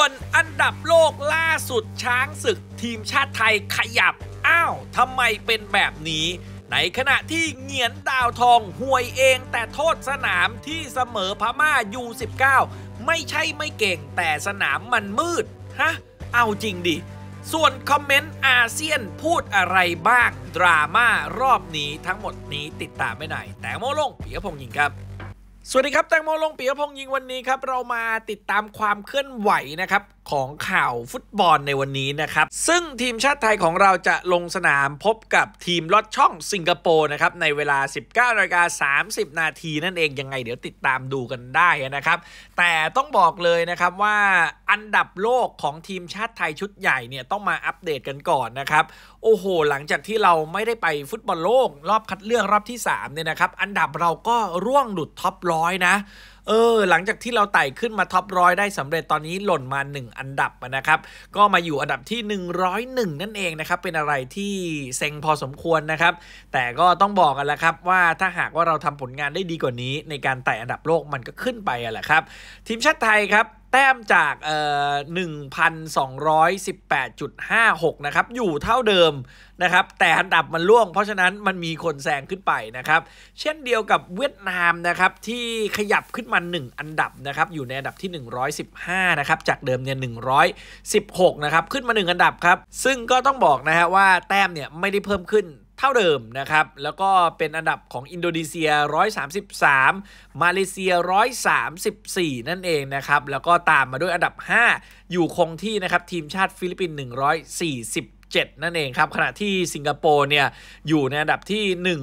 วนอันดับโลกล่าสุดช้างศึกทีมชาติไทยขยับทำไมเป็นแบบนี้ในขณะที่เหงียนดาวทองห่วยเองแต่โทษสนามที่เสมอพม่า U19 ไม่ใช่ไม่เก่งแต่สนามมันมืดเอาจริงดิส่วนคอมเมนต์อาเซียนพูดอะไรบ้างดราม่ารอบนี้ทั้งหมดนี้ติดตามไม่ไหนแตงโมลงปิยพงษ์ยิงครับสวัสดีครับแตงโมลงปิยพงษ์ยิงวันนี้ครับเรามาติดตามความเคลื่อนไหวนะครับของข่าวฟุตบอลในวันนี้นะครับซึ่งทีมชาติไทยของเราจะลงสนามพบกับทีมลอดช่องสิงคโปร์นะครับในเวลา 19:30 นาทีนั่นเองยังไงเดี๋ยวติดตามดูกันได้นะครับแต่ต้องบอกเลยนะครับว่าอันดับโลกของทีมชาติไทยชุดใหญ่เนี่ยต้องมาอัปเดตกันก่อนนะครับโอ้โหหลังจากที่เราไม่ได้ไปฟุตบอลโลกรอบคัดเลือกรอบที่3เนี่ยนะครับอันดับเราก็ร่วงหลุดท็อป100นะหลังจากที่เราไต่ขึ้นมาท็อป100ได้สำเร็จตอนนี้หล่นมา1อันดับนะครับก็มาอยู่อันดับที่101นั่นเองนะครับเป็นอะไรที่เซ็งพอสมควรนะครับแต่ก็ต้องบอกกันแล้วครับว่าถ้าหากว่าเราทำผลงานได้ดีกว่านี้ในการไต่อันดับโลกมันก็ขึ้นไปแหละครับทีมชาติไทยครับแต้มจาก1,218.56 นะครับอยู่เท่าเดิมนะครับแต่อันดับมันล่วงเพราะฉะนั้นมันมีคนแซงขึ้นไปนะครับเช่นเดียวกับเวียดนามนะครับที่ขยับขึ้นมา1อันดับนะครับอยู่ในอันดับที่115นะครับจากเดิมเนี่ย116นะครับขึ้นมา1อันดับครับซึ่งก็ต้องบอกนะฮะว่าแต้มเนี่ยไม่ได้เพิ่มขึ้นเท่าเดิมนะครับแล้วก็เป็นอันดับของอินโดนีเซีย133มาเลเซีย134นั่นเองนะครับแล้วก็ตามมาด้วยอันดับ5อยู่คงที่นะครับทีมชาติฟิลิปปินส์147นั่นเองครับขณะที่สิงคโปร์เนี่ยอยู่ในอันดับที่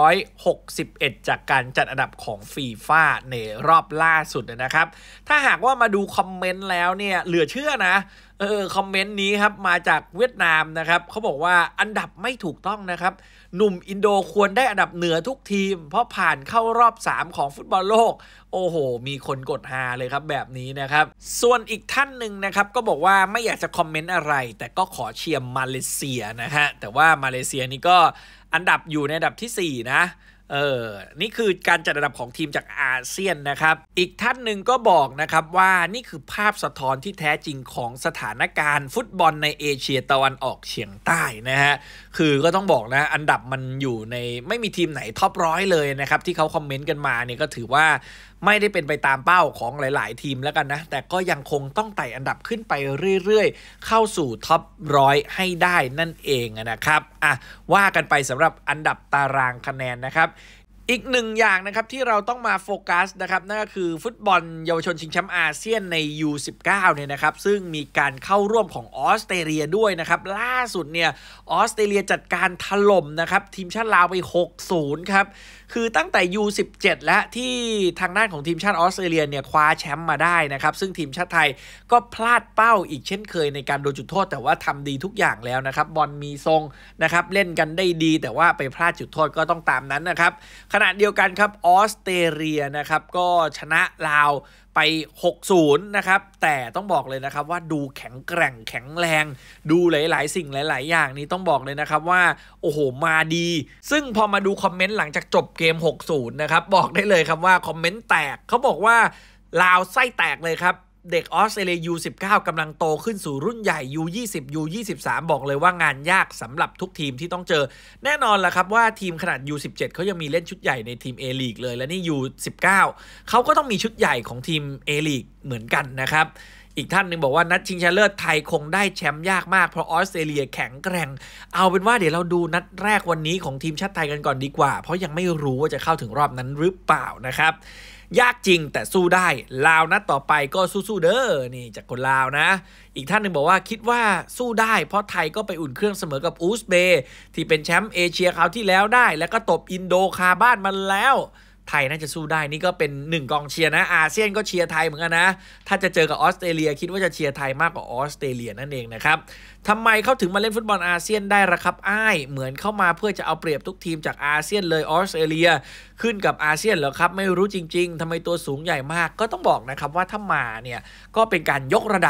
161จากการจัดอันดับของฟีฟ่าในรอบล่าสุดนะครับถ้าหากว่ามาดูคอมเมนต์แล้วเนี่ยเหลือเชื่อนะคอมเมนต์นี้ครับมาจากเวียดนามนะครับเขาบอกว่าอันดับไม่ถูกต้องนะครับหนุ่มอินโดควรได้อันดับเหนือทุกทีมเพราะผ่านเข้ารอบ3ของฟุตบอลโลกโอ้โหมีคนกดฮาเลยครับแบบนี้นะครับส่วนอีกท่านหนึ่งนะครับก็บอกว่าไม่อยากจะคอมเมนต์อะไรแต่ก็ขอเชียร์มาเลเซียนะฮะแต่ว่ามาเลเซียนี่ก็อันดับอยู่ในอันดับที่4นะนี่คือการจัดอันดับของทีมจากอาเซียนนะครับอีกท่านหนึ่งก็บอกนะครับว่านี่คือภาพสะท้อนที่แท้จริงของสถานการณ์ฟุตบอลในเอเชียตะวันออกเฉียงใต้นะฮะคือก็ต้องบอกนะอันดับมันอยู่ในไม่มีทีมไหนท็อป100เลยนะครับที่เขาคอมเมนต์กันมาเนี่ยก็ถือว่าไม่ได้เป็นไปตามเป้าของหลายๆทีมแล้วกันนะแต่ก็ยังคงต้องไต่อันดับขึ้นไปเรื่อยๆเข้าสู่ท็อป100ให้ได้นั่นเองนะครับว่ากันไปสำหรับอันดับตารางคะแนนนะครับอีกหนึ่งอย่างนะครับที่เราต้องมาโฟกัสนะครับนั่นก็คือฟุตบอลเยาวชนชิงแชมป์อาเซียนใน U19 เนี่ยนะครับซึ่งมีการเข้าร่วมของออสเตรเลียด้วยนะครับล่าสุดเนี่ยออสเตรเลียจัดการถล่มนะครับทีมชาติลาวไป 6-0 ครับคือตั้งแต่ U17 และที่ทางด้านของทีมชาติออสเตรเลียเนี่ยคว้าแชมป์มาได้นะครับซึ่งทีมชาติไทยก็พลาดเป้าอีกเช่นเคยในการโดนจุดโทษแต่ว่าทำดีทุกอย่างแล้วนะครับบอลมีทรงนะครับเล่นกันได้ดีแต่ว่าไปพลาดจุดโทษก็ต้องตามนั้นนะครับขณะเดียวกันครับออสเตรเลียนะครับก็ชนะลาวไป 6-0 นะครับแต่ต้องบอกเลยนะครับว่าดูแข็งแกร่งแข็งแรงดูหลายๆสิ่งหลายๆอย่างนี้ต้องบอกเลยนะครับว่าโอ้โหมาดีซึ่งพอมาดูคอมเมนต์หลังจากจบเกม 6-0 นะครับบอกได้เลยครับว่าคอมเมนต์แตกเขาบอกว่าลาวไส้แตกเลยครับเด็กออสเตรเลีย U19 กำลังโตขึ้นสู่รุ่นใหญ่ U20 U23 บอกเลยว่างานยากสำหรับทุกทีมที่ต้องเจอแน่นอนแหละครับว่าทีมขนาด U17 เขายังมีเล่นชุดใหญ่ในทีม A-League เลยและนี่ U19 เขาก็ต้องมีชุดใหญ่ของทีม A-League เหมือนกันนะครับอีกท่านหนึ่งบอกว่านัดชิงชนะเลิศไทยคงได้แชมป์ยากมากเพราะออสเตรเลียแข็งแกร่งเอาเป็นว่าเดี๋ยวเราดูนัดแรกวันนี้ของทีมชาติไทยกันก่อนดีกว่าเพราะยังไม่รู้ว่าจะเข้าถึงรอบนั้นหรือเปล่านะครับยากจริงแต่สู้ได้ลาวนัดต่อไปก็สู้ๆเด้อนี่จากคนลาวนะอีกท่านหนึ่งบอกว่าคิดว่าสู้ได้เพราะไทยก็ไปอุ่นเครื่องเสมอกับอูซเบย์ที่เป็นแชมป์เอเชียคราวที่แล้วได้แล้วก็ตบอินโดคาบ้านมันแล้วไทยน่าจะสู้ได้นี่ก็เป็น1กองเชียร์นะอาเซียนก็เชียร์ไทยเหมือนกันนะถ้าจะเจอกับออสเตรเลียคิดว่าจะเชียร์ไทยมากกว่าออสเตรเลียนั่นเองนะครับทำไมเขาถึงมาเล่นฟุตบอลอาเซียนได้ละครับเหมือนเข้ามาเพื่อจะเอาเปรียบทุกทีมจากอาเซียนเลยออสเตรเลียขึ้นกับอาเซียนเหรอครับไม่รู้จริงๆทำไมตัวสูงใหญ่มากก็ต้องบอกนะครับว่าถ้ามาเนี่ยก็เป็นการยกระดับ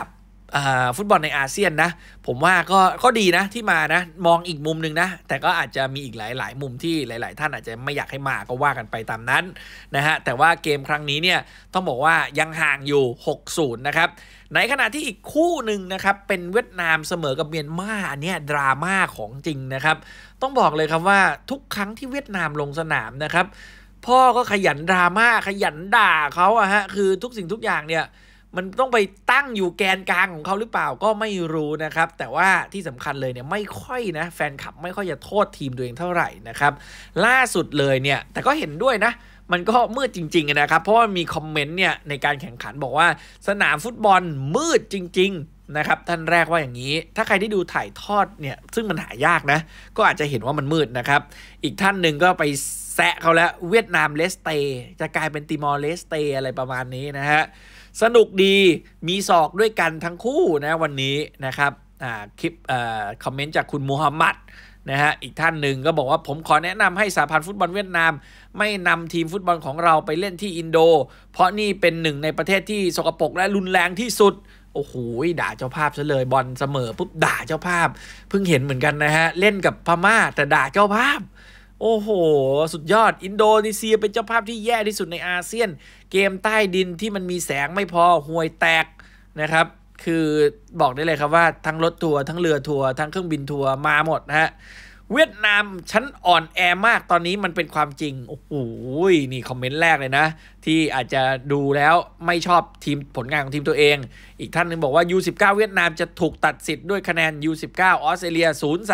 ฟุตบอลในอาเซียนนะผมว่าก็ดีนะที่มานะมองอีกมุมหนึ่งนะแต่ก็อาจจะมีอีกหลายมุมที่หลายๆท่านอาจจะไม่อยากให้มาก็ว่ากันไปตามนั้นนะฮะแต่ว่าเกมครั้งนี้เนี่ยต้องบอกว่ายังห่างอยู่ 6-0 นะครับในขณะที่อีกคู่หนึ่งนะครับเป็นเวียดนามเสมอกับเมียนมาอันนี้ดราม่าของจริงนะครับต้องบอกเลยครับว่าทุกครั้งที่เวียดนามลงสนามนะครับพ่อก็ขยันดราม่าขยันด่าเขาอะฮะคือทุกสิ่งทุกอย่างเนี่ยมันต้องไปตั้งอยู่แกนกลางของเขาหรือเปล่าก็ไม่รู้นะครับแต่ว่าที่สำคัญเลยเนี่ยไม่ค่อยนะแฟนคลับไม่ค่อยจะโทษทีมตัวเองเท่าไหร่นะครับล่าสุดเลยเนี่ยแต่ก็เห็นด้วยนะมันก็มืดจริงๆนะครับเพราะว่ามีคอมเมนต์เนี่ยในการแข่งขันบอกว่าสนามฟุตบอลมืดจริงๆนะครับท่านแรกว่าอย่างนี้ถ้าใครที่ดูถ่ายทอดเนี่ยซึ่งมันหายากนะก็อาจจะเห็นว่ามันมืดนะครับอีกท่านหนึ่งก็ไปแซะเขาแล้วเวียดนามเลสเตจะกลายเป็นติมอร์เลสเตอะไรประมาณนี้นะฮะสนุกดีมีศอกด้วยกันทั้งคู่นะวันนี้นะครับคลิปคอมเมนต์จากคุณมูฮัมหมัดนะฮะอีกท่านหนึ่งก็บอกว่าผมขอแนะนำให้สหพันธ์ฟุตบอลเวียดนามไม่นำทีมฟุตบอลของเราไปเล่นที่อินโดเพราะนี่เป็นหนึ่งในประเทศที่สกปรกและรุนแรงที่สุดโอ้โหด่าเจ้าภาพซะเลยบอลเสมอปุ๊บด่าเจ้าภาพเพิ่งเห็นเหมือนกันนะฮะเล่นกับพม่าแต่ด่าเจ้าภาพโอ้โหสุดยอดอินโดนีเซียเป็นเจ้าภาพที่แย่ที่สุดในอาเซียนเกมใต้ดินที่มันมีแสงไม่พอห่วยแตกนะครับคือบอกได้เลยครับว่าทั้งรถทัวร์ทั้งเรือทัวร์ทั้งเครื่องบินทัวร์มาหมดนะฮะเวียดนามชั้นอ่อนแอมากตอนนี้มันเป็นความจริงโอ้โหนี่คอมเมนต์แรกเลยนะที่อาจจะดูแล้วไม่ชอบทีมผลงานของทีมตัวเองอีกท่านหนึ่งบอกว่า U19 เวียดนามจะถูกตัดสิทธิ์ด้วยคะแนน U19 ออสเตรเลีย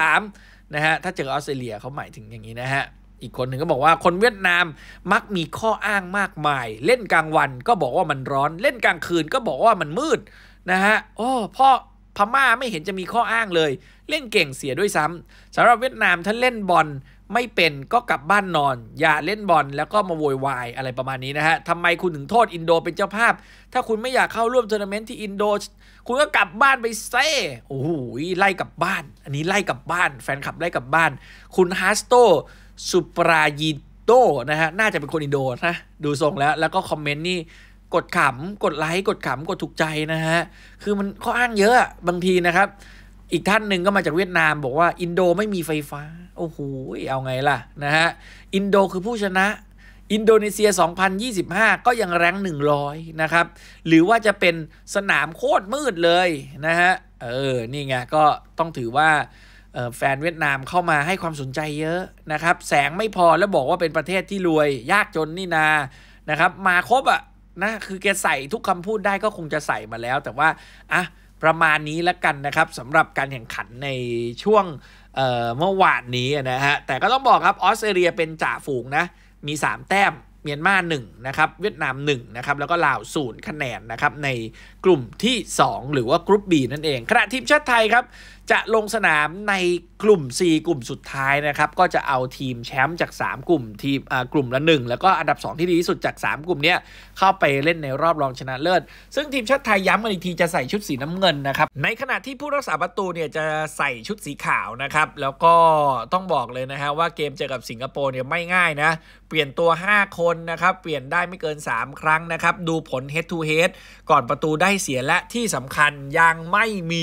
0-3 นะฮะถ้าเจอออสเตรเลียเขาหมายถึงอย่างนี้นะฮะอีกคนหนึ่งก็บอกว่าคนเวียดนามมักมีข้ออ้างมากมายเล่นกลางวันก็บอกว่ามันร้อนเล่นกลางคืนก็บอกว่ามันมืดนะฮะโอ้พ่อพม่าไม่เห็นจะมีข้ออ้างเลยเล่นเก่งเสียด้วยซ้ำสำหรับเวียดนามถ้าเล่นบอลไม่เป็นก็กลับบ้านนอนอย่าเล่นบอลแล้วก็มาโวยวายอะไรประมาณนี้นะฮะทำไมคุณถึงโทษอินโดเป็นเจ้าภาพถ้าคุณไม่อยากเข้าร่วมทัวร์นาเมนต์ที่อินโดคุณก็กลับบ้านไปเซ่โอ้โหไล่กลับบ้านอันนี้ไล่กลับบ้านแฟนคลับไล่กลับบ้านคุณฮาสโตสุปรายิโตนะฮะน่าจะเป็นคนอินโดนะดูทรงแล้วก็คอมเมนต์นี่กดขำกดไลค์กดขำกดถูกใจนะฮะคือมันข้ออ้างเยอะบางทีนะครับอีกท่านหนึ่งก็มาจากเวียดนามบอกว่าอินโดไม่มีไฟฟ้าโอ้โหเอาไงล่ะนะฮะอินโดคือผู้ชนะอินโดนีเซีย2025ก็ยังแรง100นะครับหรือว่าจะเป็นสนามโคตรมืดเลยนะฮะนี่ไงก็ต้องถือว่าแฟนเวียดนามเข้ามาให้ความสนใจเยอะนะครับแสงไม่พอแล้วบอกว่าเป็นประเทศที่รวยยากจนนี่นานะครับมาครบอะนะคือแกใส่ทุกคำพูดได้ก็คงจะใส่มาแล้วแต่ว่าประมาณนี้แล้วกันนะครับสำหรับการแข่งขันในช่วงเมื่อวานนี้นะฮะแต่ก็ต้องบอกครับออสเตรเลียเป็นจ่าฝูงนะมี3แต้มเมียนมา1นะครับเวียดนาม1นะครับแล้วก็ลาว0คะแนนนะครับในกลุ่มที่2หรือว่ากรุ๊ป B นั่นเองขณะทีมชาติไทยครับจะลงสนามในกลุ่ม C กลุ่มสุดท้ายนะครับก็จะเอาทีมแชมป์จาก3กลุ่มทีมกลุ่มละ1แล้วก็อันดับ2ที่ดีที่สุดจาก3กลุ่มนี้เข้าไปเล่นในรอบรองชนะเลิศซึ่งทีมชาติไทยย้ำกันอีกทีจะใส่ชุดสีน้ำเงินนะครับในขณะที่ผู้รักษาประตูเนี่ยจะใส่ชุดสีขาวนะครับแล้วก็ต้องบอกเลยนะฮะว่าเกมเจอกับสิงคโปร์เนี่ยไม่ง่ายนะเปลี่ยนตัว5คนนะครับเปลี่ยนได้ไม่เกิน3ครั้งนะครับดูผล head to head ก่อนประตูได้เสียและที่สำคัญยังไม่มี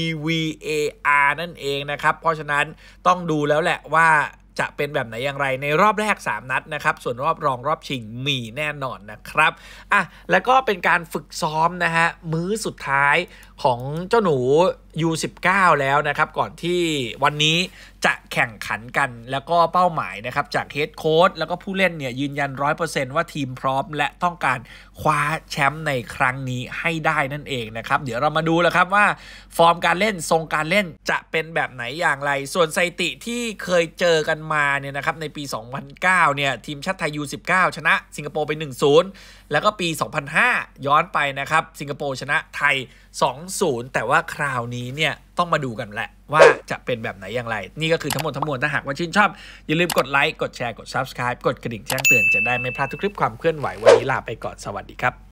VAR นั่นเองนะครับเพราะฉะนั้นต้องดูแล้วแหละว่าจะเป็นแบบไหนอย่างไรในรอบแรก3นัดนะครับส่วนรอบรองรอบชิงมีแน่นอนนะครับแล้วก็เป็นการฝึกซ้อมนะฮะมื้อสุดท้ายของเจ้าหนู U19 แล้วนะครับก่อนที่วันนี้จะแข่งขันกันแล้วก็เป้าหมายนะครับจากเฮดโค้ชแล้วก็ผู้เล่นเนี่ยยืนยัน 100% ว่าทีมพร้อมและต้องการคว้าแชมป์ในครั้งนี้ให้ได้นั่นเองนะครับเดี๋ยวเรามาดูแล้วครับว่าฟอร์มการเล่นทรงการเล่นจะเป็นแบบไหนอย่างไรส่วนสถิติที่เคยเจอกันมาเนี่ยนะครับในปี 2009 เนี่ยทีมชาติไทย U19 ชนะสิงคโปร์ไป 1-0 แล้วก็ปี 2005 ย้อนไปนะครับสิงคโปร์ชนะไทย 2-0 แต่ว่าคราวนี้เนี่ยต้องมาดูกันแหละว่าจะเป็นแบบไหนอย่างไรนี่ก็คือทั้งหมดทั้งมวลถ้าหากว่าชื่นชอบอย่าลืมกดไลค์กดแชร์กด Subscribe กดกระดิ่งแจ้งเตือนจะได้ไม่พลาดทุกคลิปความเคลื่อนไหววันนี้ลาไปก่อนสวัสดีครับ